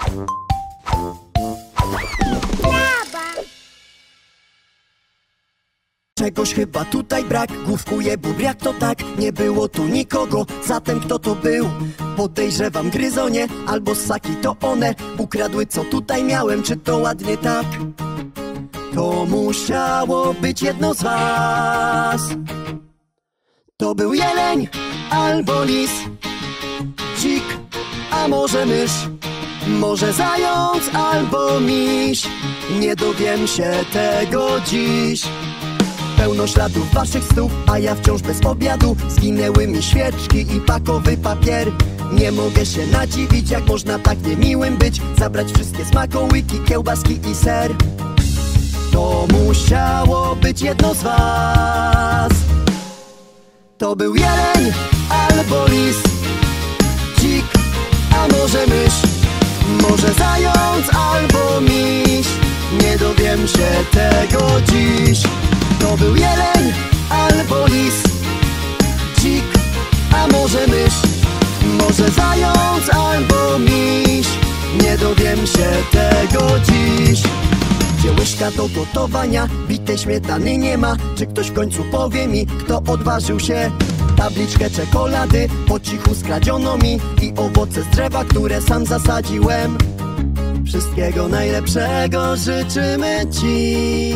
Czegoś chyba tutaj brak, główkuje bubr, jak to tak? Nie było tu nikogo, zatem kto to był? Podejrzewam gryzonie, albo ssaki to one ukradły co tutaj miałem, czy to ładnie tak? To musiało być jedno z was. To był jeleń, albo lis, dzik, a może mysz, może zając, albo miś. Nie dowiem się tego dziś. Pełno śladów waszych stóp, a ja wciąż bez obiadu. Zginęły mi świeczki i pakowy papier. Nie mogę się nadziwić, jak można tak niemiłym być. Zabrać wszystkie smakołyki, kiełbaski i ser. To musiało być jedno z was. To był jeleń, albo lis, dzik, a może mysz, może zając, albo miś. Nie dowiem się tego dziś. To był jeleń, albo lis, dzik, a może mysz, może zając, albo miś. Nie dowiem się tego dziś. Gdzie łyżka do gotowania, bitej śmietany nie ma. Czy ktoś w końcu powie mi, kto odważył się? Tabliczkę czekolady po cichu skradziono mi i owoce z drzewa, które sam zasadziłem. Wszystkiego najlepszego życzymy ci.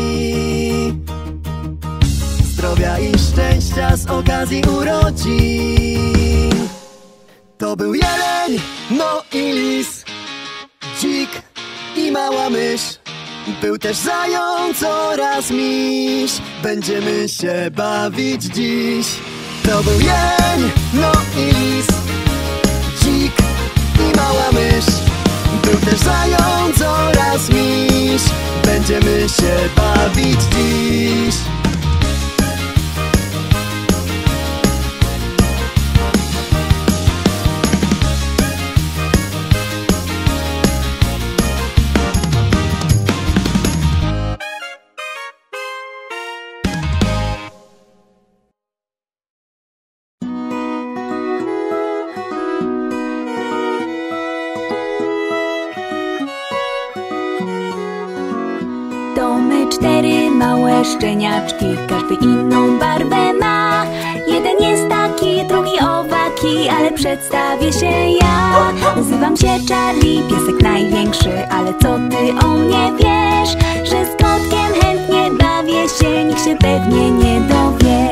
Zdrowia i szczęścia z okazji urodzin. To był jeleń, no i lis, dzik i mała mysz. Był też zając oraz miś. Będziemy się bawić dziś. To był jeleń, no i lis, dzik i mała mysz. Był też zając oraz miś. Będziemy się bawić dziś. To my 4 małe szczeniaczki, każdy inną barwę ma. Jeden jest taki, drugi owaki, ale przedstawię się ja. Nazywam się Charlie, piesek największy, ale co ty o mnie wiesz? Że z kotkiem chętnie bawię się, nikt się pewnie nie dowie.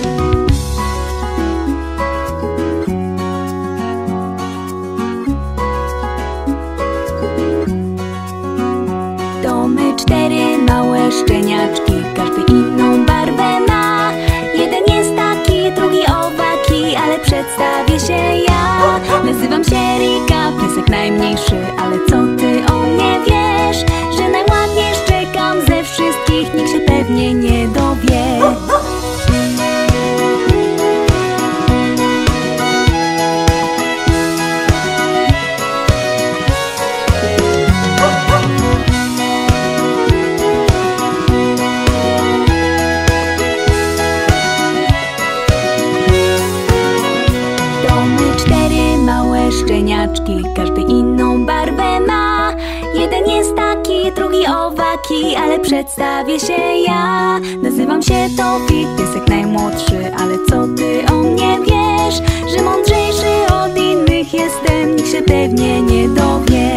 To my 4 małe szczeniaczki, każdy inną barwę ma. Jeden jest taki, drugi owaki, ale przedstawię się ja. Nazywam się Rika, piesek najmniejszy, ale co ty o mnie wiesz? Że najładniej szczekam ze wszystkich, nikt się pewnie nie dowie. Szczeniaczki, każdy inną barwę ma. Jeden jest taki, drugi owaki, ale przedstawię się ja. Nazywam się Topi, piesek najmłodszy, ale co ty o mnie wiesz? Że mądrzejszy od innych jestem, nikt się pewnie nie dowie.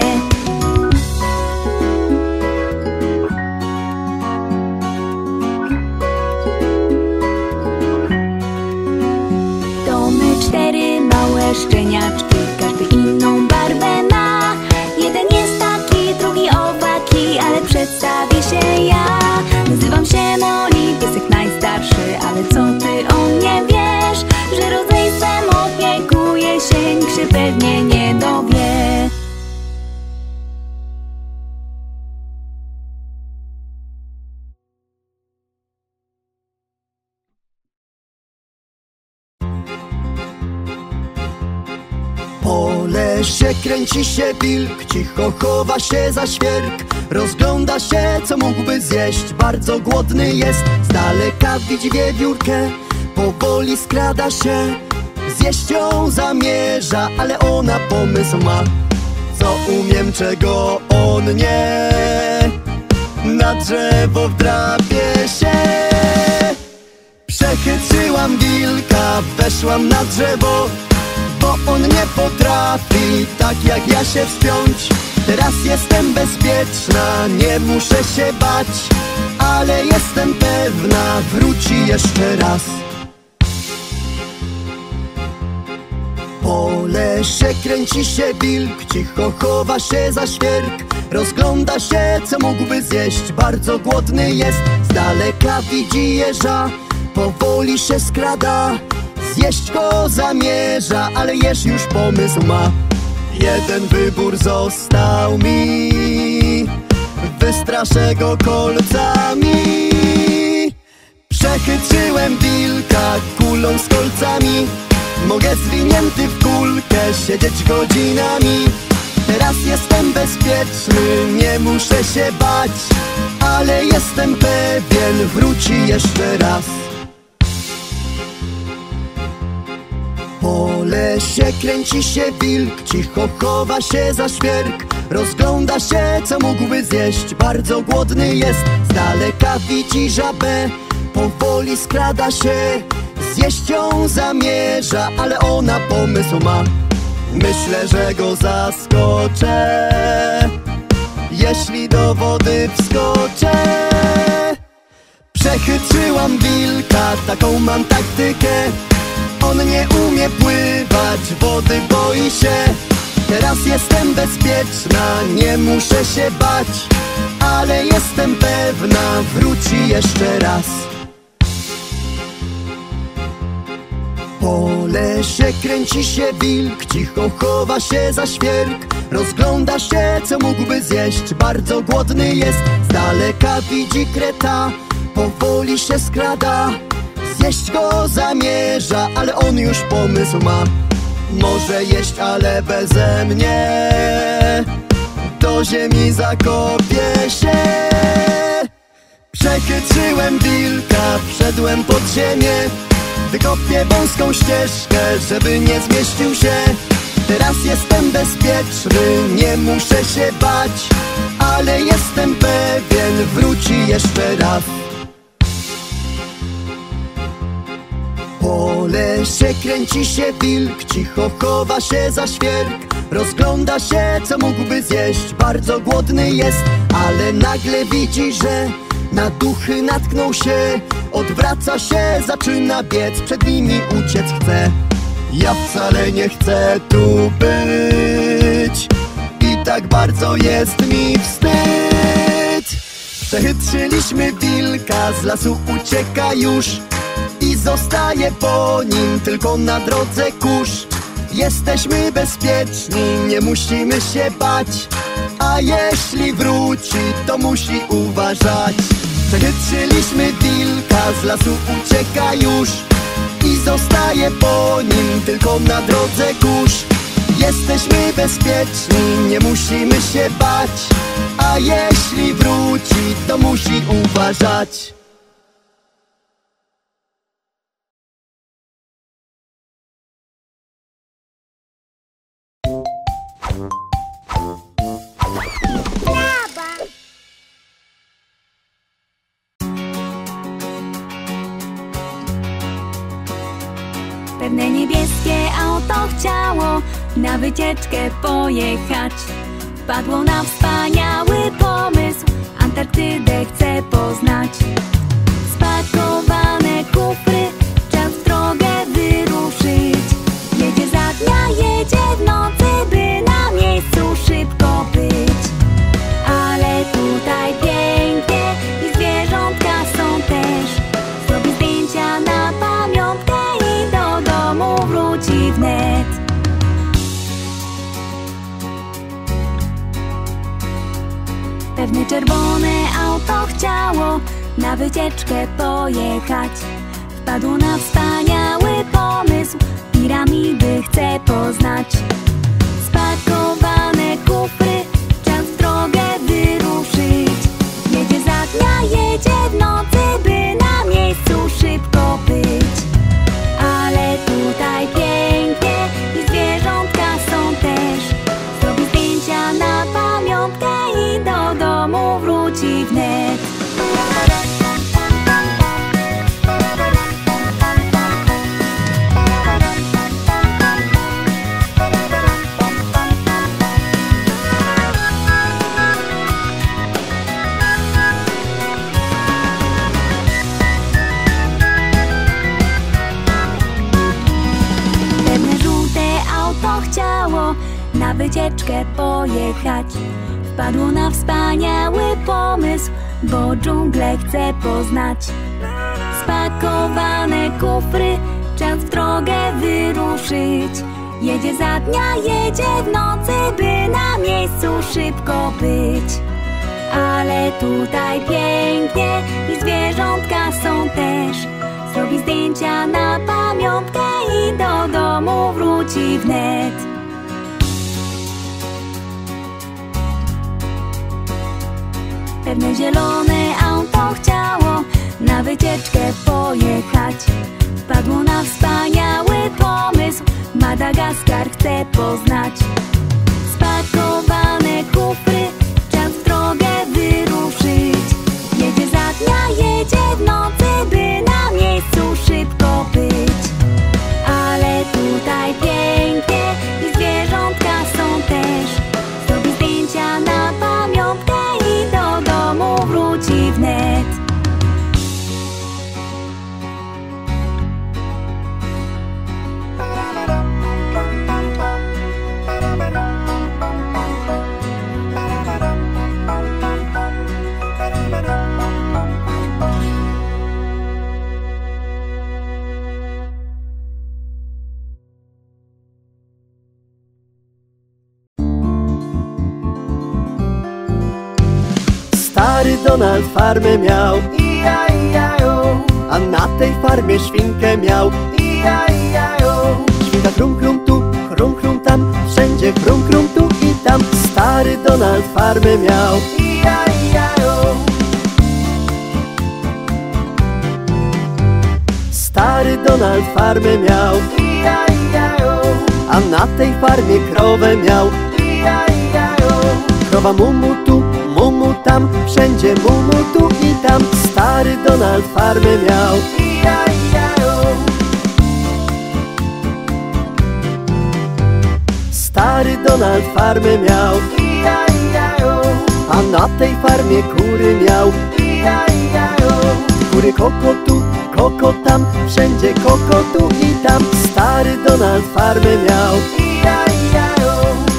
To my 4 małe szczeniaczki, każdy inną barwę ma. Jeden jest taki, drugi owaki, ale przedstawię się ja. Nazywam się Molly, piesek najstarszy, ale co ty o mnie wiesz? Że rodzeństwem opiekuję się, nikt się pewnie nie dowie. Po lesie kręci się wilk, cicho chowa się za świerk. Rozgląda się, co mógłby zjeść, bardzo głodny jest. Z daleka widzi wiewiórkę, powoli skrada się. Zjeść ją zamierza, ale ona pomysł ma. Co umiem, czego on nie. Na drzewo wdrapie się. Przechytrzyłam wilka, weszłam na drzewo, bo on nie potrafi tak jak ja się wspiąć. Teraz jestem bezpieczna, nie muszę się bać, ale jestem pewna, wróci jeszcze raz. Po lesie kręci się wilk, cicho chowa się za świerk. Rozgląda się, co mógłby zjeść, bardzo głodny jest. Z daleka widzi jeża, powoli się skrada. Zjeść go zamierza, ale jeż już pomysł ma. Jeden wybór został mi, wystraszę go kolcami. Przechytrzyłem wilka kulą z kolcami. Mogę zwinięty w kulkę siedzieć godzinami. Teraz jestem bezpieczny, nie muszę się bać, ale jestem pewien, wróci jeszcze raz. Po lesie kręci się wilk, cicho chowa się za świerk. Rozgląda się, co mógłby zjeść, bardzo głodny jest. Z daleka widzi żabę, powoli skrada się. Zjeść ją zamierza, ale ona pomysł ma. Myślę, że go zaskoczę, jeśli do wody wskoczę. Przechytrzyłam wilka, taką mam taktykę. On nie umie pływać, wody boi się. Teraz jestem bezpieczna, nie muszę się bać, ale jestem pewna, wróci jeszcze raz. Po lesie kręci się wilk, cicho chowa się za świerk. Rozgląda się, co mógłby zjeść, bardzo głodny jest. Z daleka widzi kreta, powoli się skrada. Zjeść go zamierza, ale on już pomysł ma. Może jeść, ale beze mnie, do ziemi zakopie się. Przechytrzyłem wilka, wszedłem pod ziemię. Wykopię wąską ścieżkę, żeby nie zmieścił się. Teraz jestem bezpieczny, nie muszę się bać, ale jestem pewien, wróci jeszcze raz. Po lesie kręci się wilk, cicho chowa się za świerk. Rozgląda się, co mógłby zjeść, bardzo głodny jest. Ale nagle widzi, że na duchy natknął się. Odwraca się, zaczyna biec, przed nimi uciec chce. Ja wcale nie chcę tu być i tak bardzo jest mi wstyd. Przechytrzyliśmy wilka, z lasu ucieka już i zostaje po nim tylko na drodze kurz. Jesteśmy bezpieczni, nie musimy się bać, a jeśli wróci, to musi uważać. Przechytrzyliśmy wilka, z lasu ucieka już i zostaje po nim tylko na drodze kurz. Jesteśmy bezpieczni, nie musimy się bać, a jeśli wróci, to musi uważać. Pewne niebieskie auto chciało na wycieczkę pojechać. Wpadło na wspaniały pomysł, Antarktydę chce poznać. Spakowane kufry, czas w drogę wyruszyć. Jedzie za dnia, jedzie w nocy, by na miejscu szybko być. Ale tutaj pięknie i zwierzątka są też. Zrobi zdjęcia na pamiątkę i do domu wróci wnet. Pewne czerwone auto chciało na wycieczkę pojechać. Wpadło na wspaniały pomysł, piramidy chce poznać. Spakowane kufry, czas w drogę wyruszyć. Jedzie za dnia, jedzie w nocy, by na miejscu szybko być. Ale tutaj pięknie i zwierzątka są też. Zrobi zdjęcia na wycieczkę pojechać. Wpadło na wspaniały pomysł, bo dżunglę chce poznać. Spakowane kufry, czas w drogę wyruszyć. Jedzie za dnia, jedzie w nocy, by na miejscu szybko być. Ale tutaj pięknie i zwierzątka są też. Zrobi zdjęcia na pamiątkę i do domu wróci wnet. Pewne zielone auto chciało na wycieczkę pojechać. Wpadło na wspaniały pomysł, Madagaskar chce poznać. Spakowane kufry, czas w drogę wyruszyć. Jedzie za dnia, jedzie w nocy, by na miejscu szybko być. Ale tutaj pięknie i zwierzątka są też. Zrobi zdjęcia na pamiątkę i do domu wróci wnet. Stary Donald farmę miał, i-ja-i-ja-jo, a na tej farmie świnkę miał, i-ja-i-ja-jo. Świnka chrum chrum tu, chrum chrum tam, wszędzie chrum chrum tu i tam. Stary Donald farmę miał, i-ja-i-ja-jo. Stary Donald farmę miał, i-ja-i-ja-jo, a na tej farmie krowę miał, i-ja-i-ja-jo. Krowa mumu tu, mumu tam, wszędzie mumu tu i tam. Stary Donald farmę miał, i-ja-i-ja-jo. Stary Donald farmę miał, i-ja-i-ja-jo, a na tej farmie kury miał, i-ja-i-ja-jo. Kury koko tam, wszędzie koko tu i tam. Stary Donald farmę miał, i-ja-i-ja-jo.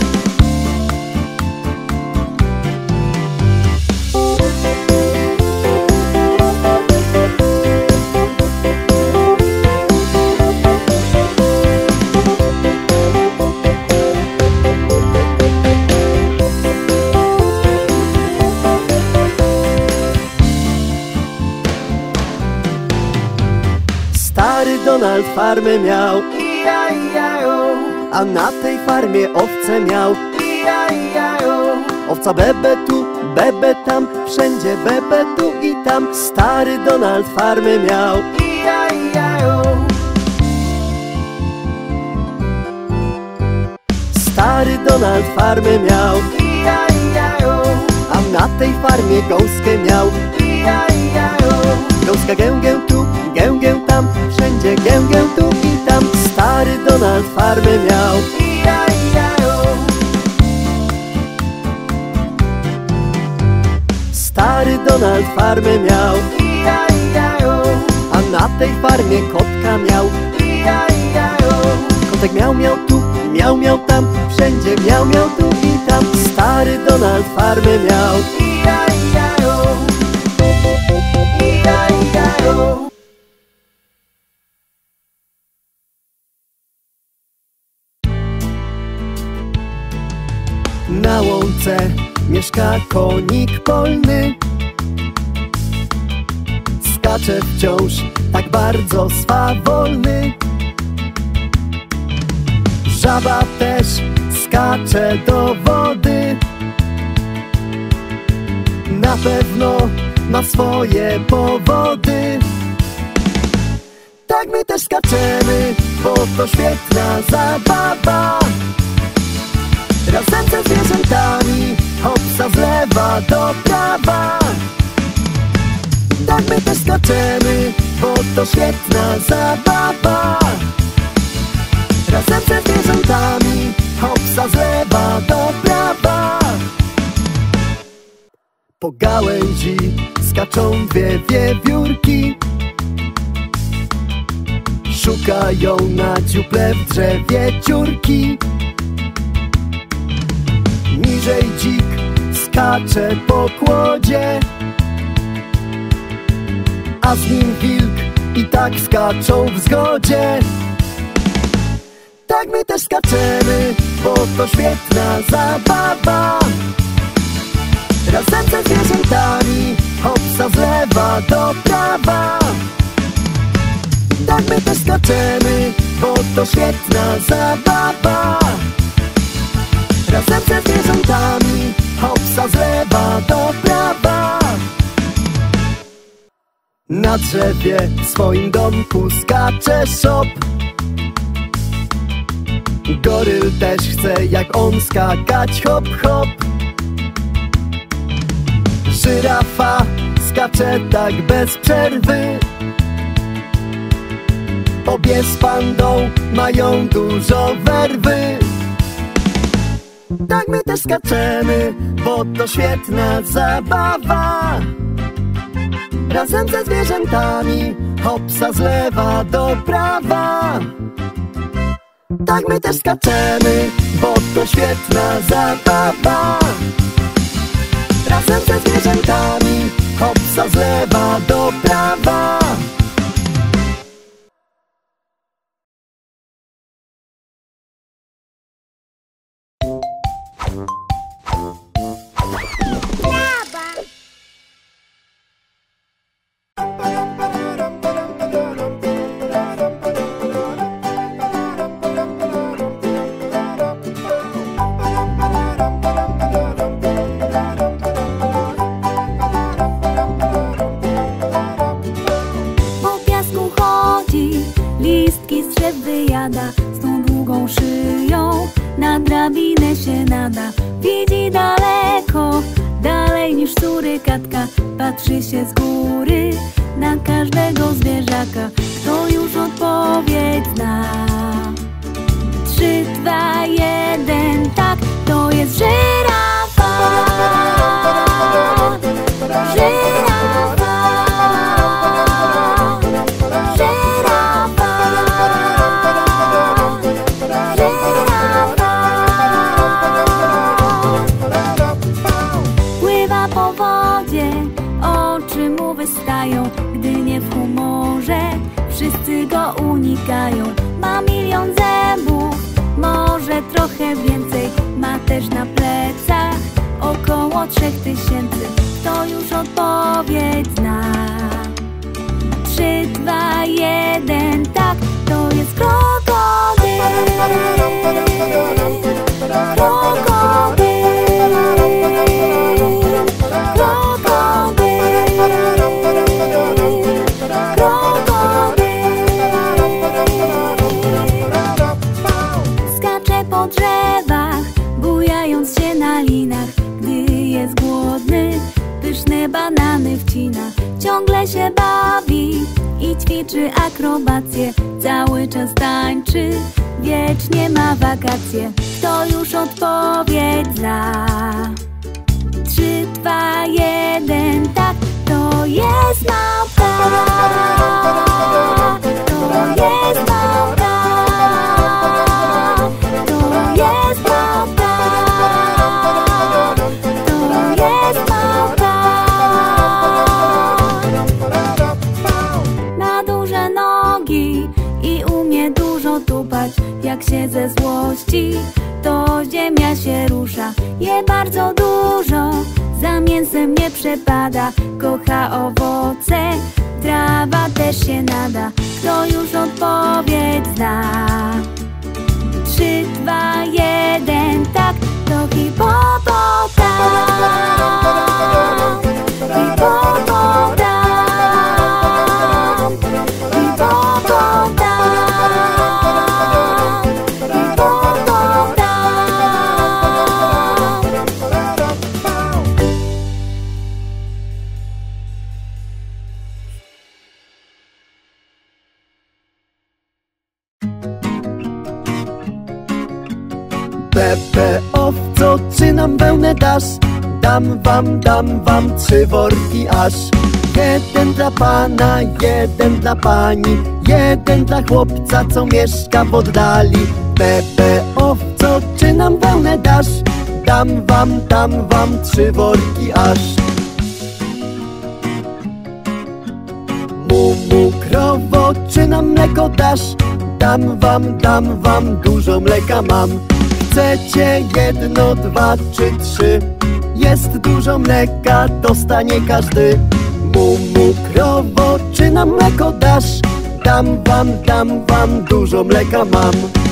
Stary Donald farmę miał, i-ja-i-ja-jo, a na tej farmie owce miał, i-ja-i-ja-jo. Owca bebe tu, bebe tam, wszędzie bebe tu i tam. Stary Donald farmę miał, i-ja-i-ja-jo. Stary Donald farmę miał, i-ja-i-ja-jo, a na tej farmie gąskę miał, i-ja-i-ja-jo. Gąska gę tu, gę tam, wszędzie gę tu i tam. Stary Donald farmę miał, i-ja-i-ja-jo. Stary Donald farmę miał, i-ja-i-ja-jo, a na tej farmie kotka miał, i-ja-i-ja-jo. Kotek miał tam, wszędzie miał tu i tam. Stary Donald farmę miał, i-ja-i-ja-jo. I-ja-i-ja-jo. Na łące mieszka konik polny. Skacze wciąż, tak bardzo swawolny. Żaba też skacze do wody. Na pewno ma swoje powody. Tak my też skaczemy, bo to świetna zabawa. Razem ze zwierzętami, hopsa z lewa do prawa. Tak my też skaczemy, bo to świetna zabawa. Razem ze zwierzętami, hopsa z lewa do prawa. Po gałęzi skaczą dwie wiewiórki. Szukają na dziuple w drzewie dziurki. dłużej dzik skacze po kłodzie, a z nim wilk i tak skaczą w zgodzie. Tak my też skaczemy, bo to świetna zabawa. Razem ze zwierzętami, hopsa z lewa do prawa. Tak my też skaczemy, bo to świetna zabawa. Razem ze zwierzętami, hopsa z lewa do prawa. Na drzewie w swoim domku skacze szop. Goryl też chce jak on skakać hop hop. Żyrafa skacze tak bez przerwy. Obie z pandą mają dużo werwy. Tak my też skaczemy, bo to świetna zabawa. Razem ze zwierzętami, hopsa z lewa do prawa. Tak my też skaczemy, bo to świetna zabawa. Razem ze zwierzętami, hopsa z lewa do prawa. Z tą długą szyją na drabinę się nada. Widzi daleko, dalej niż surykatka. Patrzy się z góry na każdego zwierzaka. Kto już odpowiedź zna? 3, 2, 1, tak, to jest żyrafa. Żyrafa. Gdy nie w humorze, wszyscy go unikają. Ma 1 000 000 zębów, może trochę więcej. Ma też na plecach około 3000. Kto już odpowiedź zna? 3, 2, 1, tak, to jest krokodyl. Krokodyl. Skacze po drzewach, bujając się na linach. Gdy jest głodny, pyszne banany wcina. Ciągle się bawi i ćwiczy akrobację. Cały czas tańczy, wiecznie ma wakacje. Kto już odpowiedź zna? 3, 2, 1, tak, to jest małpa. To jest małpa. To jest małpa. To jest małpa. Ma duże nogi i umie dużo tupać. Jak się ze złości, to ziemia się rusza. Je bardzo dużo, za mięsem nie przepada. Kocha owoce, trawa też się nada. Kto już odpowiedź zna? 3, 2, 1, tak, to hipopotam. Hipopotam. Hipopotam. Pepe, owco, czy nam wełnę dasz? Dam wam 3 worki aż. 1 dla pana, 1 dla pani, 1 dla chłopca, co mieszka w oddali. Pepe, owco, czy nam wełnę dasz? dam wam 3 worki aż. Mu, krowo, czy nam mleko dasz? Dam wam, dużo mleka mam. Chcecie 1, 2 czy 3? Jest dużo mleka, dostanie każdy. Mu, krowo, czy nam mleko dasz? Dam wam, dużo mleka mam.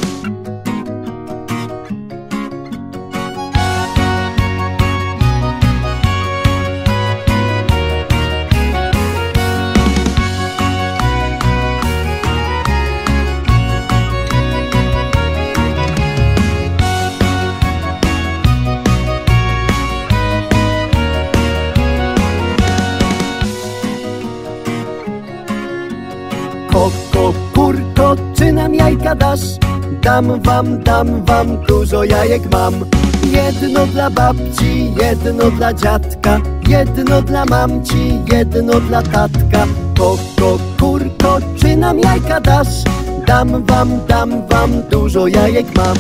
Kurko, czy nam jajka dasz? Dam wam, dużo jajek mam. 1 dla babci, 1 dla dziadka, 1 dla mamci, 1 dla tatka. Kurko, czy nam jajka dasz? Dam wam, dużo jajek mam.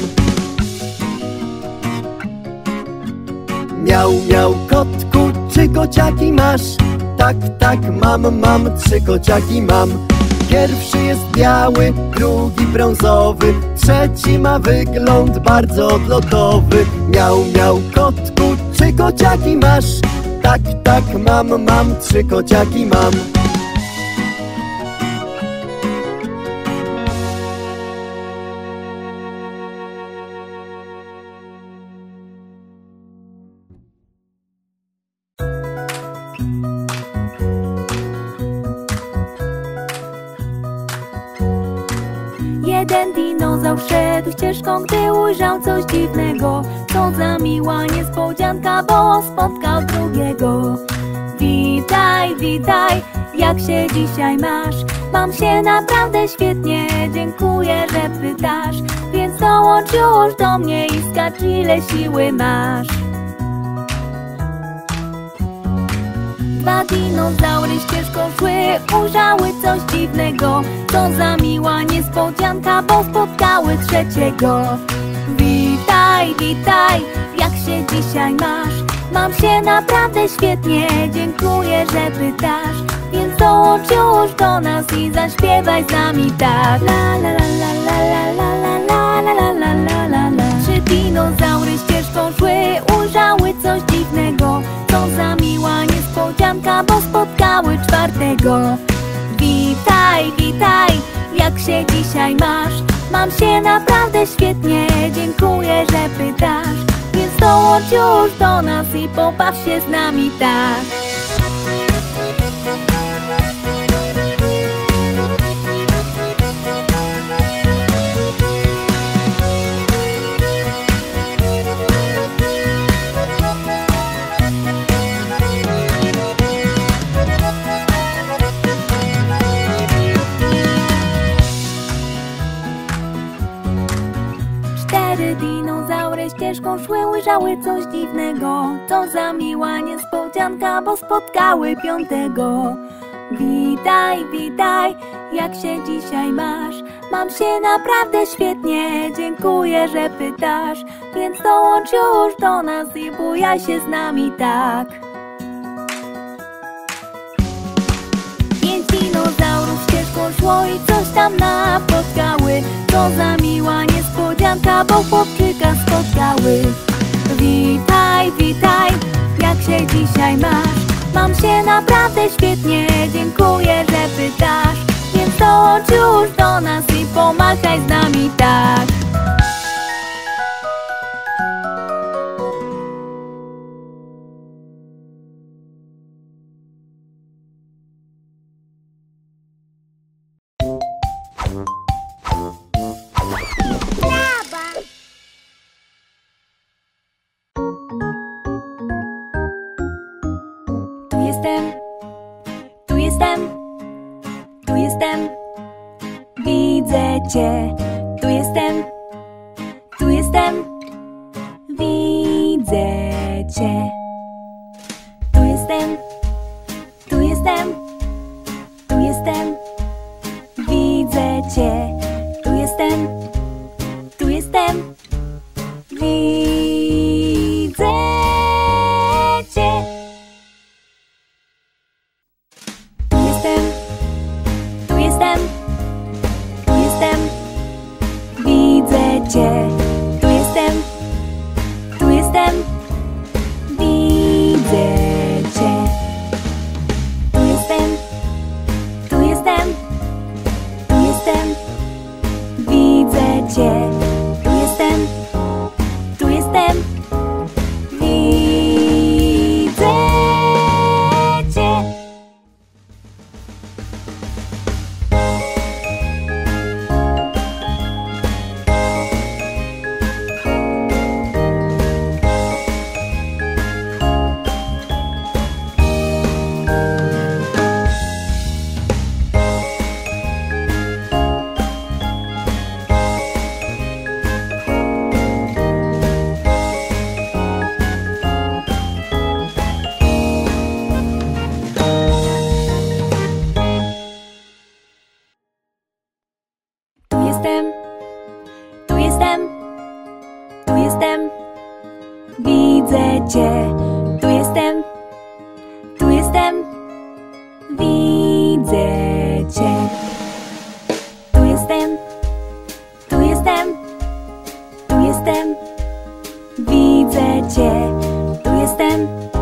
Miał, kotku, czy kociaki masz? Tak, mam, 3 kociaki mam. Pierwszy jest biały, drugi brązowy, trzeci ma wygląd bardzo odlotowy. Miał, kotku, czy kociaki masz? Tak, mam, 3 kociaki mam. Jeden dinozaur szedł ścieżką, gdy ujrzał coś dziwnego. Co za miła niespodzianka, bo spotkał drugiego. Witaj, witaj, jak się dzisiaj masz? Mam się naprawdę świetnie, dziękuję, że pytasz. Więc dołącz już do mnie i skacz, ile siły masz. 2 dinozaury ścieżką szły, ujrzały coś dziwnego. Co za miła niespodzianka, bo spotkały trzeciego. Witaj, witaj, jak się dzisiaj masz? Mam się naprawdę świetnie, dziękuję, że pytasz. Więc dołącz już do nas i zaśpiewaj z nami tak. La la la la la la la la la la la la la. 3 dinozaury ścieżką szły, ujrzały coś dziwnego. Co za miła niespodzianka, bo spotkały czwartego. Witaj, witaj, jak się dzisiaj masz? Mam się naprawdę świetnie, dziękuję, że pytasz. Więc dołącz już do nas i pobaw się z nami tak. Dinozaury ścieżką szły, ujrzały coś dziwnego. Co za miła niespodzianka, bo spotkały piątego. Witaj, witaj, jak się dzisiaj masz? Mam się naprawdę świetnie, dziękuję, że pytasz. Więc dołącz już do nas i bujaj się z nami tak. 5 dinozaurów ścieżką szło i coś tam napotkały. Co za miła niespodzianka, bo chłopczyka spotkały. Witaj, witaj, jak się dzisiaj masz? Mam się naprawdę świetnie, dziękuję, że pytasz. Więc dołącz już do nas i pomachaj z nami tak. Tu jestem, widzę cię. Tu jestem, widzę cię. Tu jestem, widzę cię. Tu jestem, widzę razem.